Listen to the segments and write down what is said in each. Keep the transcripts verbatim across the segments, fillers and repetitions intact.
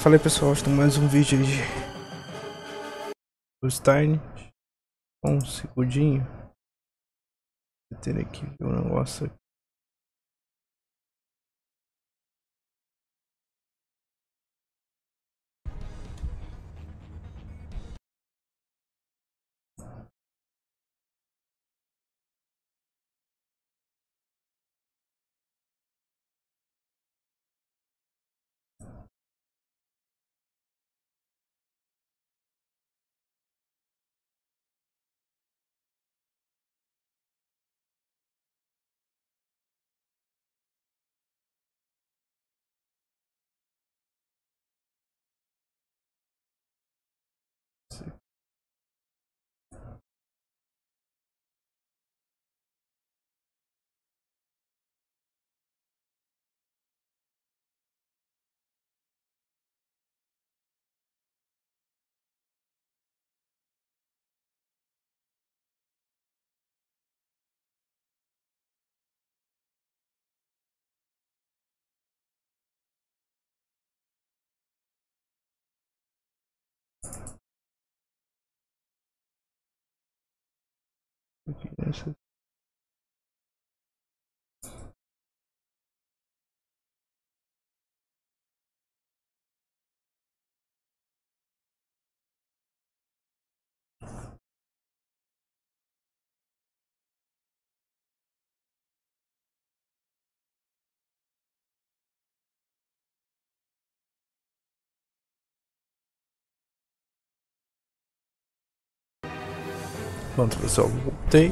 Fala aí pessoal, estou mais um vídeo aí do Stein. Um segundinho. Vou ter aqui o um negócio aqui. Aqui nessa. Pronto pessoal, voltei.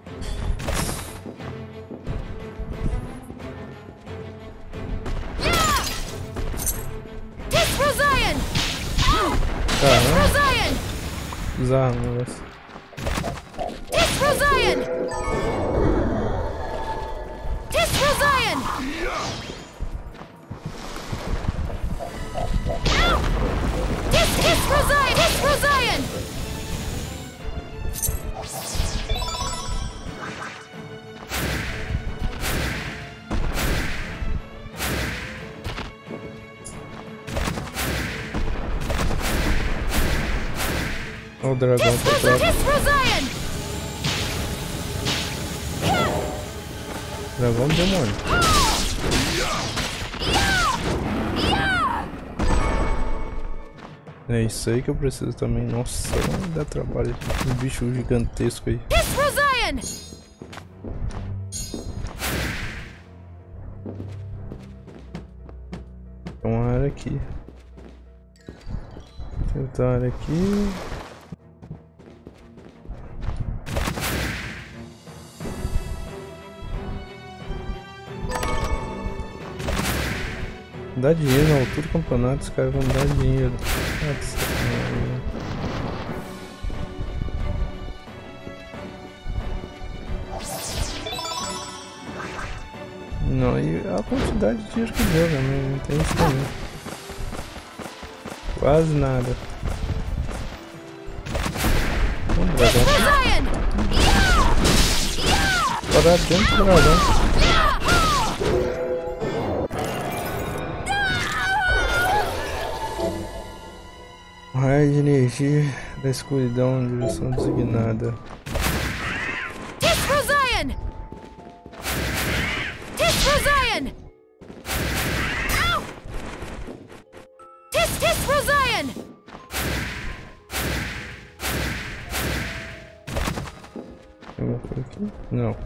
Caramba, bizarro o negócio. Olha o dragão por trás. Dragão demônio. É isso aí que eu preciso também. Nossa, dá trabalho. Um bicho gigantesco aí. Tem uma área aqui. Tem outra área aqui. Dá dinheiro na altura do campeonato, os caras vão dar dinheiro. Não, e a quantidade de dinheiro que deu também, não tem isso também. Quase nada. Um dragão. Parar dentro do dragão. Raio de energia da escuridão em direção designada. Tem alguma coisa aqui? Não.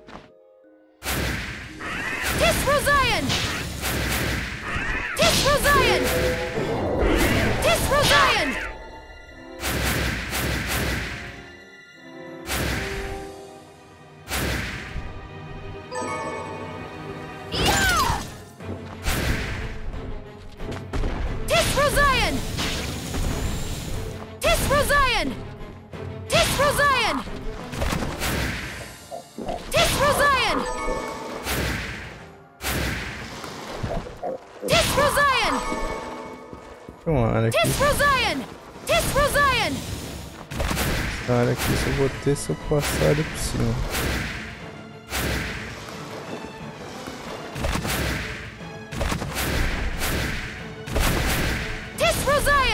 Tem uma área aqui. Essa área aqui só vou ter se eu passar ali por cima.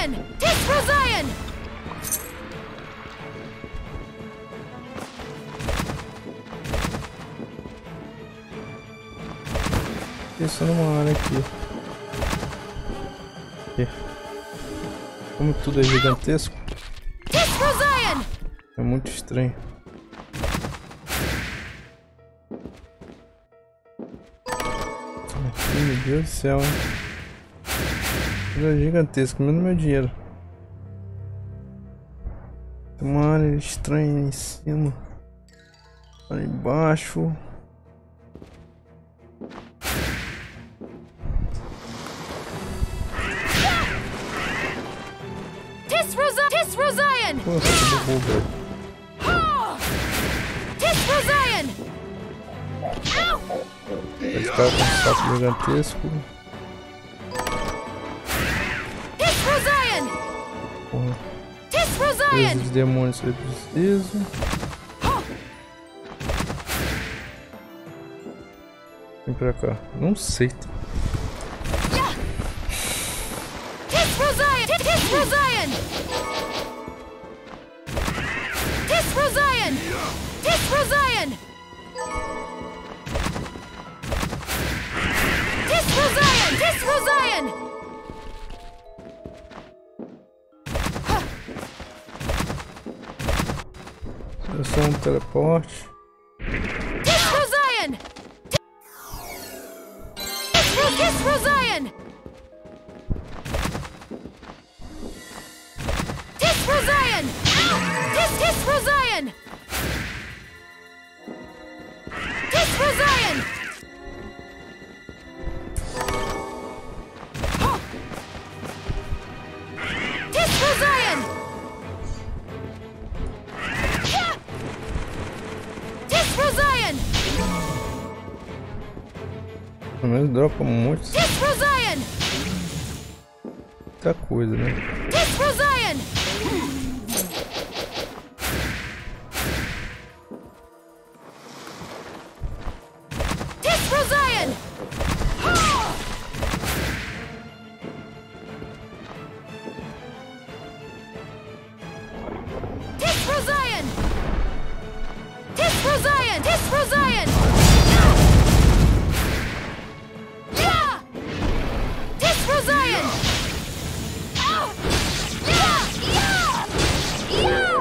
Zion! This for Zion! Isso numa área aqui. Aqui. Como tudo é gigantesco, This for Zion! é muito estranho. Aqui, meu Deus do céu, hein? Tudo é gigantesco, menos meu dinheiro. Tem uma área estranha em cima. Ali embaixo. This for Zion! This for Zion! Nossa, que bugou, velho. This for Zion! Ow! Esse cara com um saco gigantesco. This for Zion! Porra. This for Zion! Esses demônios que eu preciso. Vem pra cá. Não sei. This for Zion! This for Zion! This for Zion! This for Zion! This for Zion! This for Zion! É só um teleporte. This for Zion! This for, this for Zion! This for Zion! This, this for Zion! This for Zion! This for Zion! This for Zion! Pelo menos dropa um monte. This for Zion! Muita coisa, né? This for Zion! This for Zion! This for Zion! This for Zion! This for Zion! Yeah! This for Zion! Ow! Yeah! Yeah! Yeah!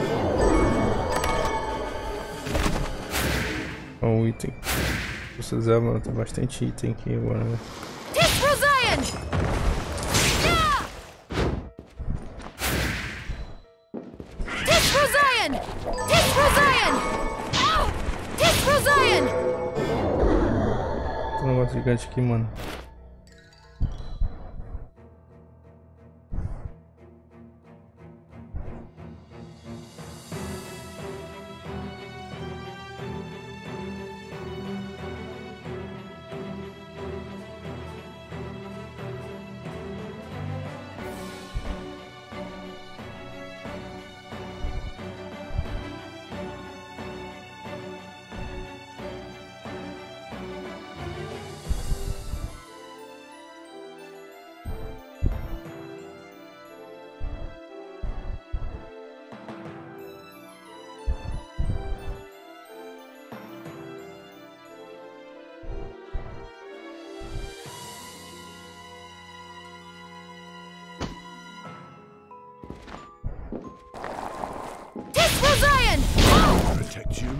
Ó, um item. Você usava, tem bastante item aqui agora, né? This for Zion! Yeah! This for Zion! This for Zion! Ow! This for Zion! Tem um negócio gigante aqui, mano. This for Zion! Protect you.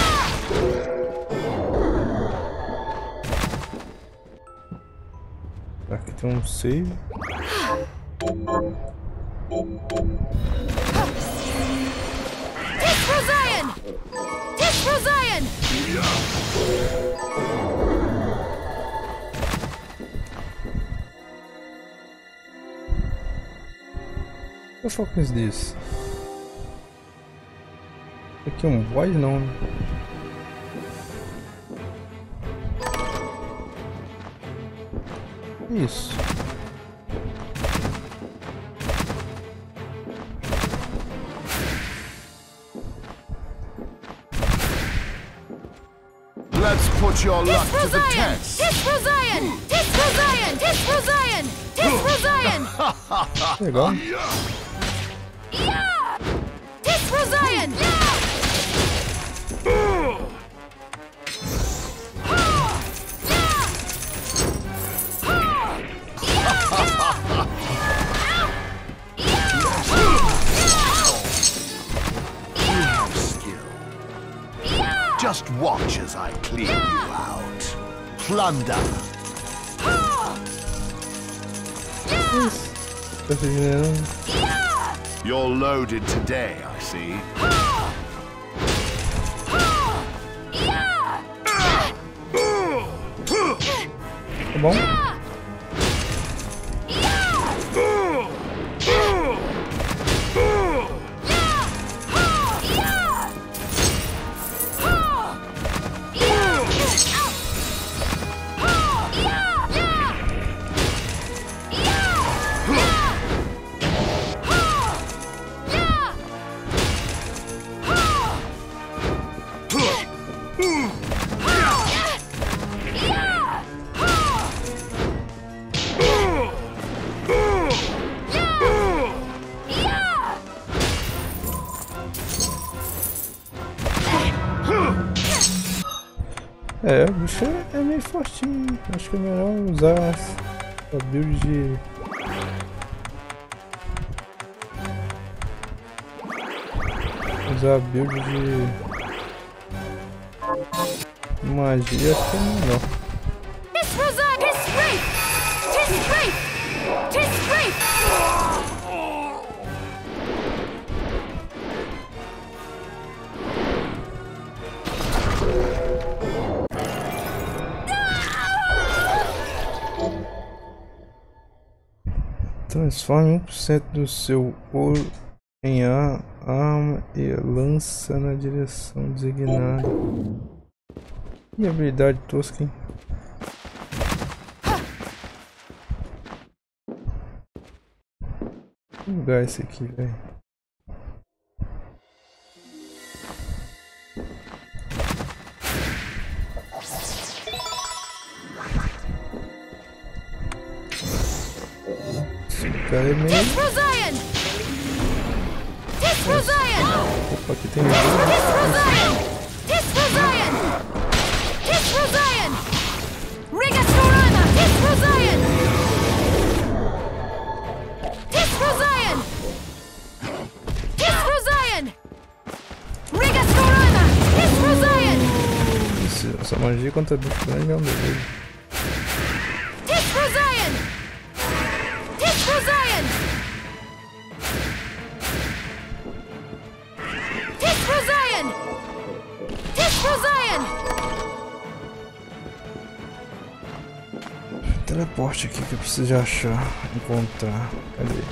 Aqui tem um save. This for Zion! This for Zion! What the fuck is this? Aqui é um void não, né? Isso. Let's put your This luck for to the Zion! test. This for Zion! This for Zion! This for Zion! This for Zion! Legal. Tis for Zion! Just watch as I clean you out. Plunder. Tá regenerando. You're loaded today, I see. Tá bom? É, o bicho é meio fortinho. Acho que é melhor usar a build de... Usar a build de... magia, acho que é melhor. Tis for Zion! Tis Wraith! Tis Wraith! Tis Wraith! Transforme um por cento do seu ouro em ar, arma e lança na direção designada. Que habilidade tosca, hein? Vou lugar esse aqui, velho. Cara é meio... Tis for Zion! Tis for Zion! Opa, aqui tem... Tis for Zion! Tis for Zion! Tis for Zion! Rigastorana! Tis for Zion! Tis for Zion! Tis for Zion! Rigastorana! Tis for Zion! Isso, essa magia contra bicho grande é um desejo. Tis for Zion! Tis for Zion! Tis for Zion! Tis for Zion! Teleporte aqui que eu preciso de achar, encontrar. Cadê?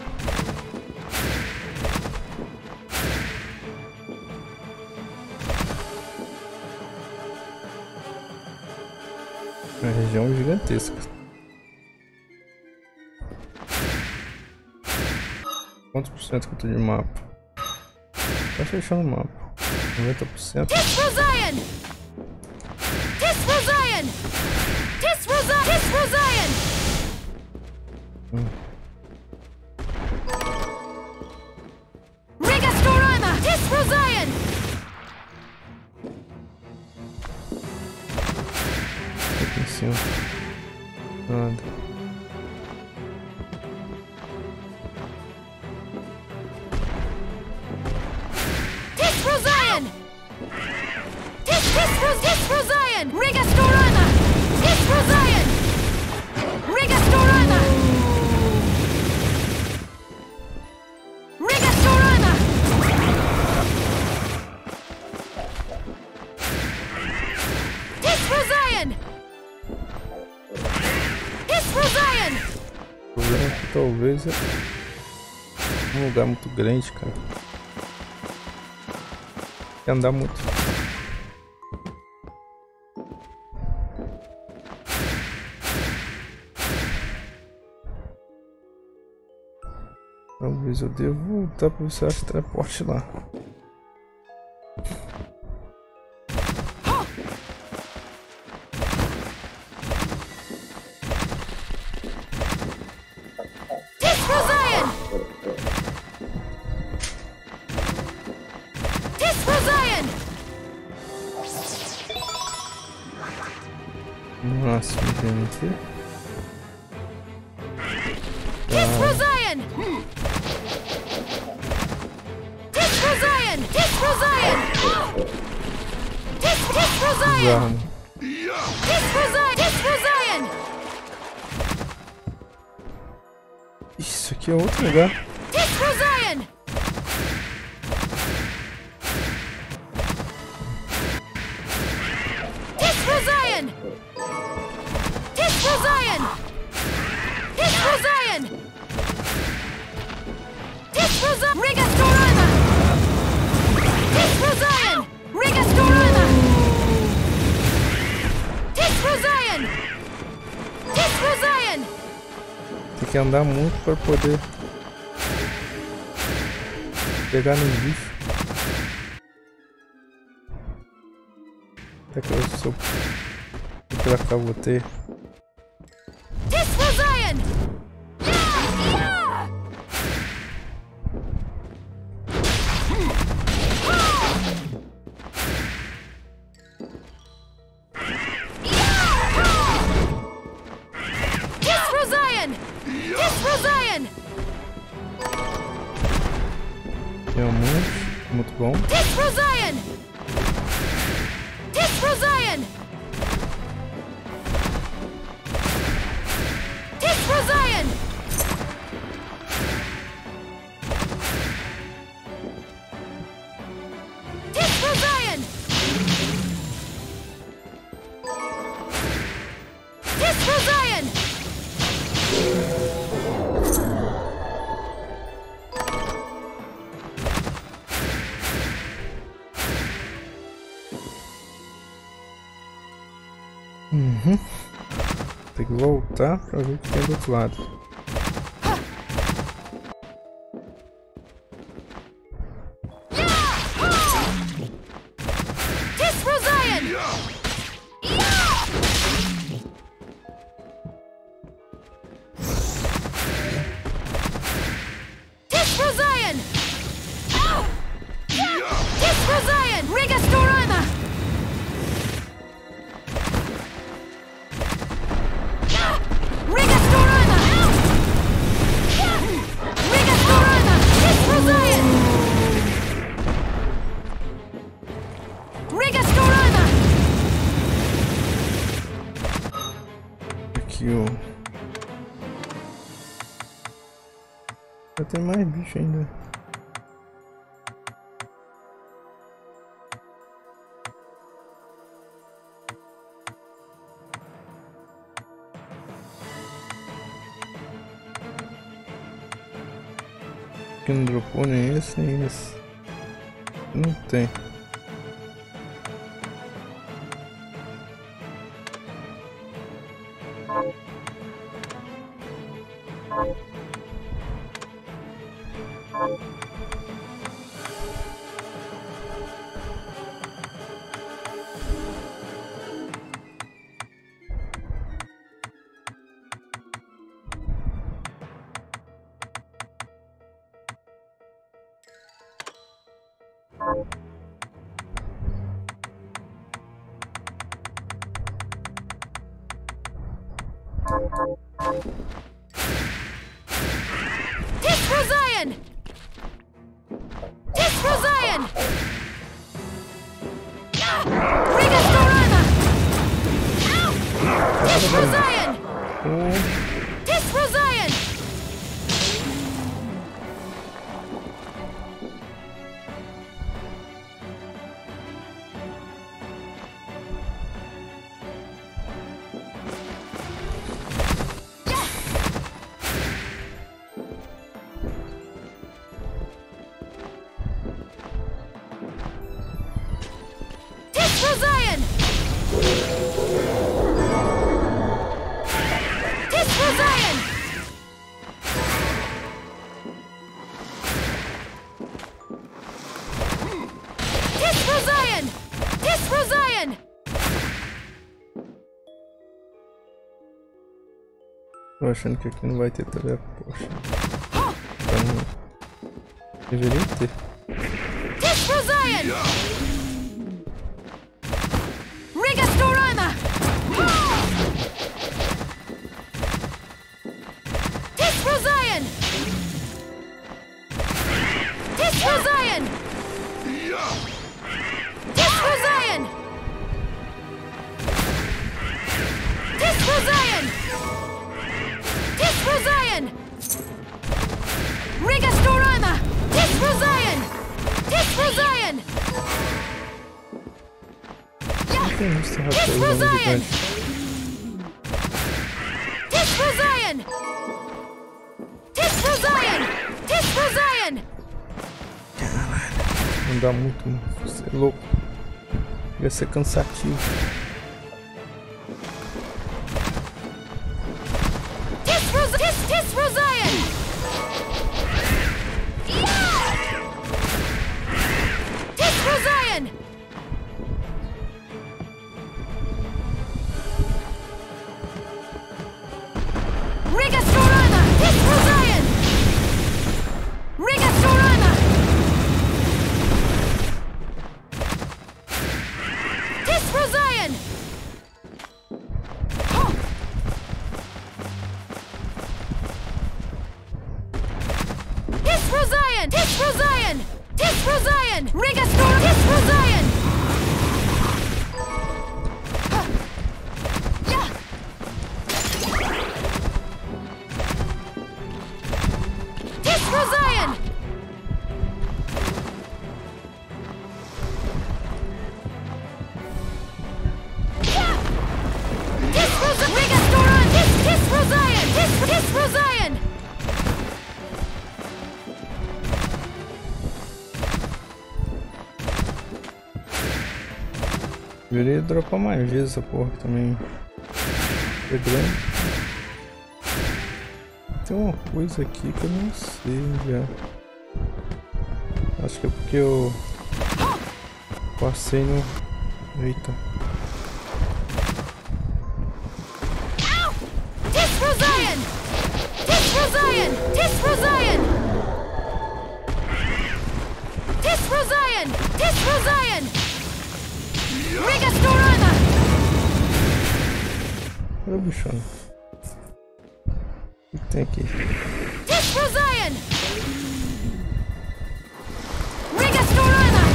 Uma região gigantesca. Quantos por cento que eu tô de mapa? Tá fechando o mapa. noventa por cento. Tis for Zion! Tis for Zion! Tis for Zion! Tis for Zion! Hum. Rigastorana! Tis for Zion! Aqui em cima. Nada. Tis for Zion! Tis, tis for, tis for Zion! Rigastorana! Tis for Zion! Rigastorana! Rigastorana! Tis for Zion! Tis for Zion! O problema é que talvez é um lugar muito grande, cara. Tem que andar muito. Talvez eu devo voltar para ver se eu acho teleporte lá. máximo de N T. Tis for Zion! Tis for Zion! Tis for Zion! Tis, tis for Zion! Bizarro. Tis for Zion! Tis for Zion! Isso aqui é outro lugar. Tis for Zion! Tis for Zion! Tis for Zion! Tis for Zion! Tis for Zion! Rigastorana! Tis for Zion! Rigastorana! Tis for Zion! Tis for Zion! Tem que andar muito para poder pegar nos bichos. Até que eu sou pra cá vou ter. Tis for Zion! Yeah! Yeah! Tis for Zion! Tis for Zion! Tem um monte, muito bom. Tis for Zion! Tis for Zion! Tis for Zion! Tis for Zion! Tis for Zion! Uhum. Tem que voltar pra ver o que tem do outro lado. Tis for Zion! Tis for Zion! Tis for Zion! Rigastorana! Rigastorana! Rigastorana! Tis for Zion! Rigastorana! Aqui ó. Já tem mais bicho ainda. Que não dropou nem esse nem esse. Não tem. Tis for Zion! Tis for Zion! Rigastorana! Tis for Zion! Tis for Zion! Tis for Zion! Tis for Zion! Tis for Zion! Tis for Zion! Tô achando que aqui não vai ter teleporte. Então, deveria ter. Tis for Zion! Rigastorana! Rosayan! Rigastorana! Tis Rosayan! Tis Rosayan! Tis Rosayan! Tis Rosayan! Tis Rosayan! Tis Rosayan! Não dá muito, mano. Você é louco. Ia ser cansativo. Tis Rosayan! Tis, tis Rosayan! Tis Rosayan! Rigastorana! Tis Rosayan! Rigastorana! Tis Rosayan! Huh. Tis Rosayan! Tis Rosayan! Tis Rosayan! Rigastor! Tis Rosayan! Huh. Yeah! Tis Rosayan! Yeah! Tis Rosayan! Rigastoran! Tis, tis Rosayan! Tis, tis Rosayan! Deveria dropar mais vezes essa porra também. É grande. Tem uma coisa aqui que eu não sei já. Acho que é porque eu passei no... Eita. Ow! Tis Rosayan! Tis Rosayan! Tis Rosayan! Tis Rosayan! Tis Rosayan! Rigastorana! Olha o bichão. O que tem aqui? Tis Rosayan! Rigastorana!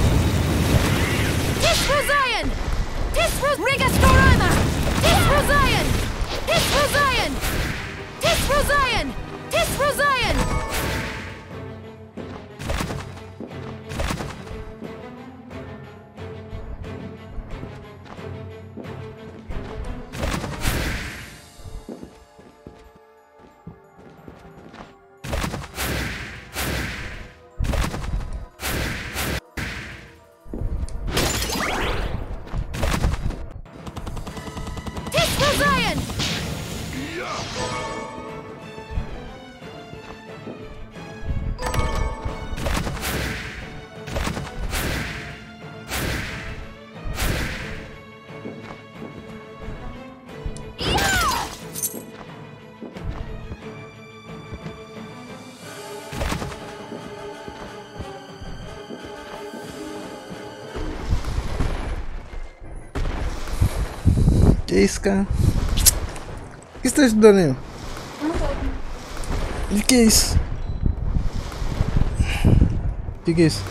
Tis Rosayan! Tis Ros- Rigastorana! Tis Rosayan! Tis Rosayan! Tis Rosayan! Tis Rosayan! Tis Rosayan! Que isso, cara? O que você tá estudando aí? O que é isso? O que é isso?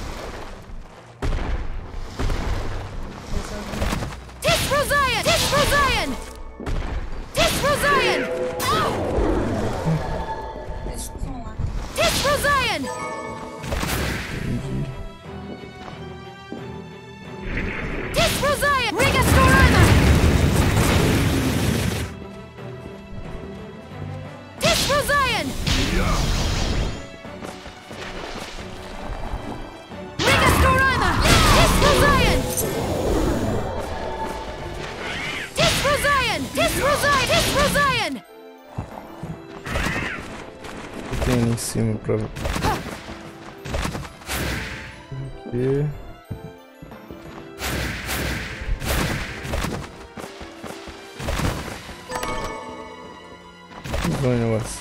Tis Rosayan! Tis Rosayan! Tis Rosayan! Ow! Tis Rosayan! Tis Rosayan! Rigastorana! Tis Rosayan! Rigastorana! Tis Rosayan! Tis Rosayan! Tis Rosayan! Tis Rosayan! O que tem ali em cima pra ver? Aqui. Vai, negócio.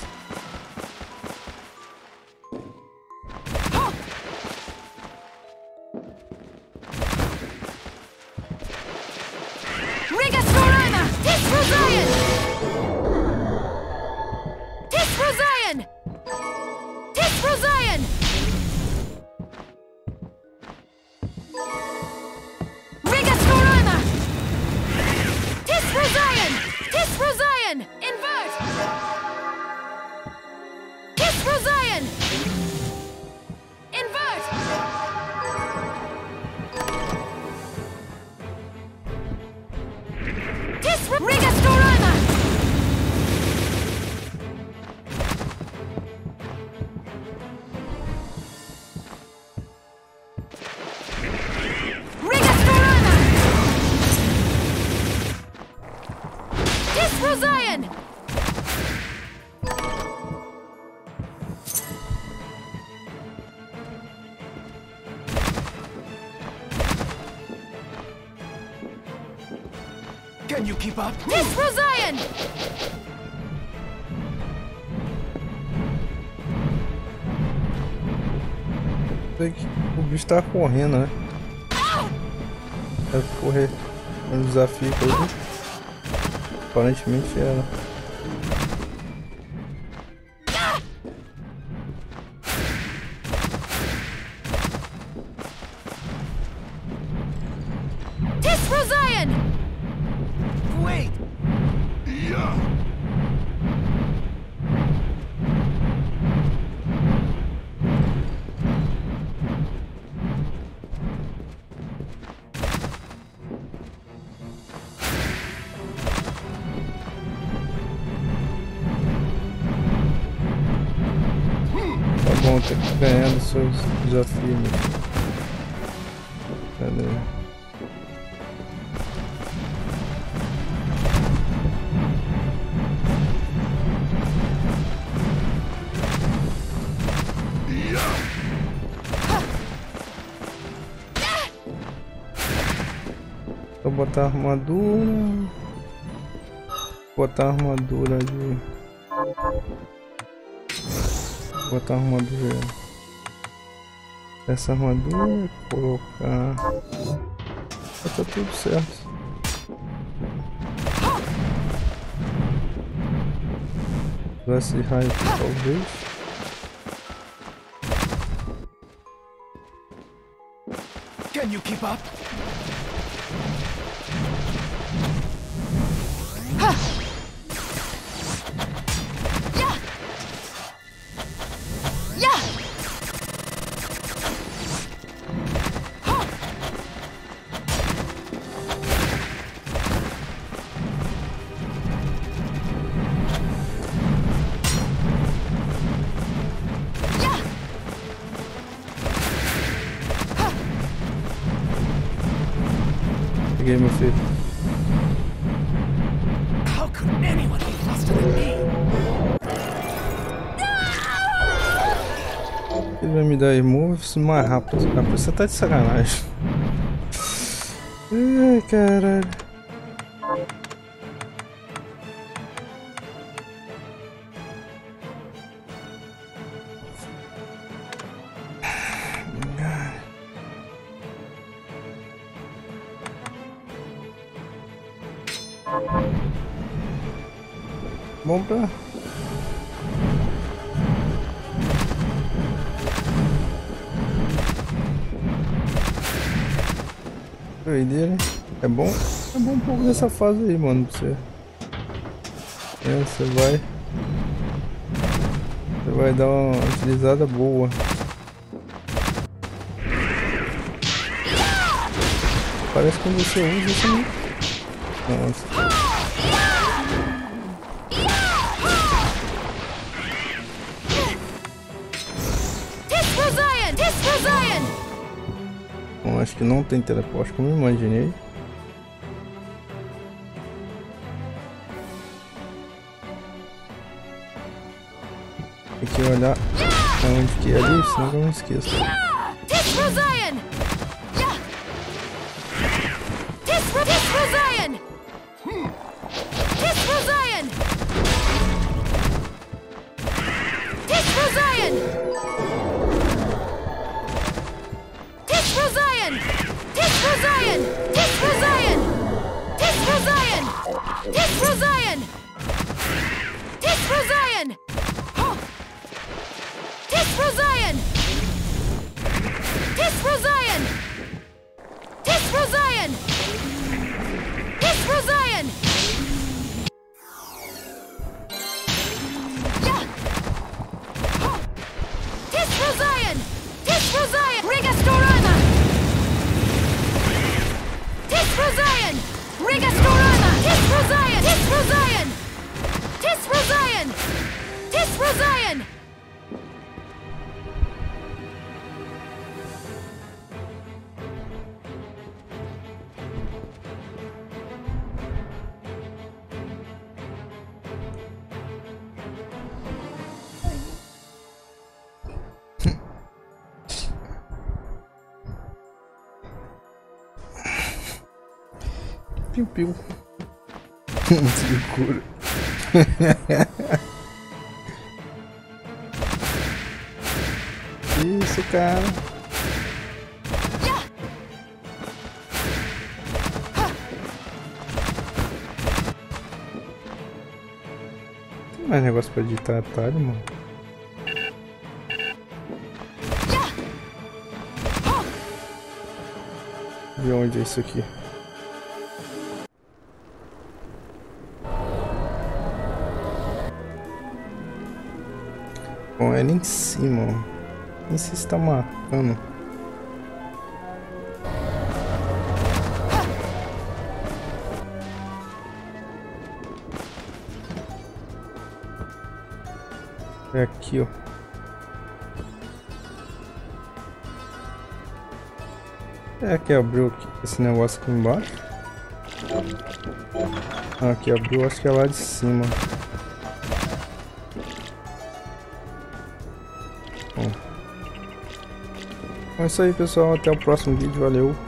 Rigastorana! Tis Rosayan! Tis Rosayan! Tis Rosayan! Rigastorana! Tis Rosayan! Tis Rosayan! Invert! Can you keep up? This for Zion! O bicho tá correndo, né? Deve correr. Um desafio que eu vi. Aparentemente era. This for Zion! Wait! Yeah. Bom, ter que ganhar dos seus desafios. Cadê? Vou botar armadura. Botar armadura de. Botar armadura. Essa armadura, colocar. Tá tudo certo. Usar esse raio aqui, talvez. Can you keep up? Peguei, meu filho. How could anyone be faster than me? Ele vai me dar moves mais rápido. Ah, você tá de sacanagem. Ai, caralho. Bom pra... Doideira, hein? É bom? É bom um pouco nessa fase aí, mano, pra você. É, você vai... Você vai dar uma utilizada boa. Parece que quando você usa, você não... Nossa. Bom, acho que não tem teleporte como eu imaginei. Tem que olhar aonde que é ali, senão eu não esqueço. Piu-piu. Segura. Isso, cara. Tem mais negócio pra digitar atalho, mano. De onde é isso aqui? Bom, é ali em cima, ó. Nem sei se tá marcando. É aqui, ó. É que abriu aqui, esse negócio aqui embaixo. Ah, aqui abriu, acho que é lá de cima. Bom. Então é isso aí, pessoal. Até o próximo vídeo. Valeu.